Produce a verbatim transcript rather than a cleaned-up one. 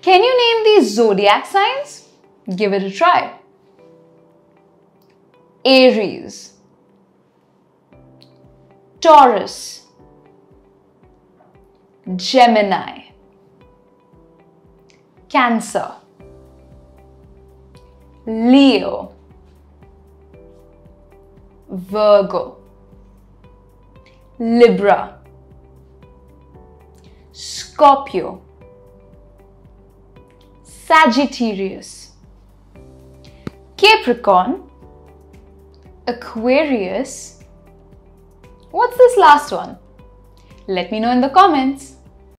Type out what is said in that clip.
Can you name these zodiac signs? Give it a try. Aries, Taurus, Gemini, Cancer, Leo, Virgo, Libra, Scorpio, Sagittarius, Capricorn, Aquarius. What's this last one? Let me know in the comments.